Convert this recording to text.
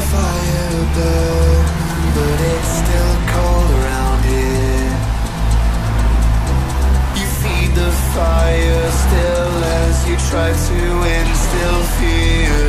fire burn, but it's still cold around here. You feed the fire still as you try to instill fear.